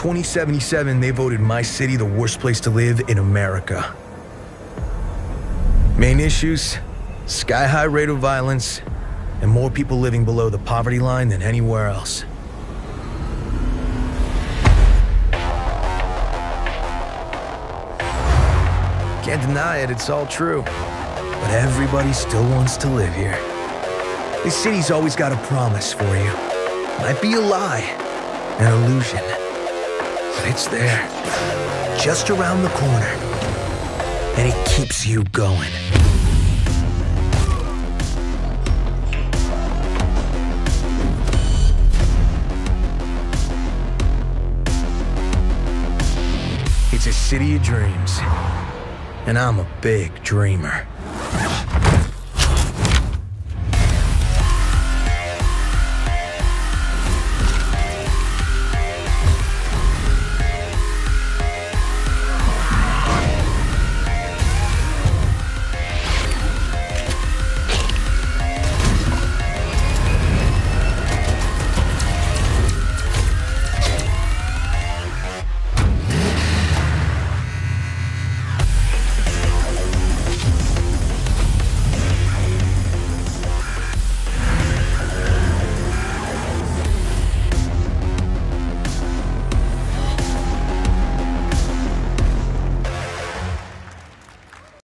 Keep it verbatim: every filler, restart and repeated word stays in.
twenty seventy-seven, they voted my city the worst place to live in America. Main issues? Sky-high rate of violence, and more people living below the poverty line than anywhere else. Can't deny it, it's all true. But everybody still wants to live here. This city's always got a promise for you. Might be a lie, an illusion. But it's there, just around the corner. And it keeps you going. It's a city of dreams. And I'm a big dreamer.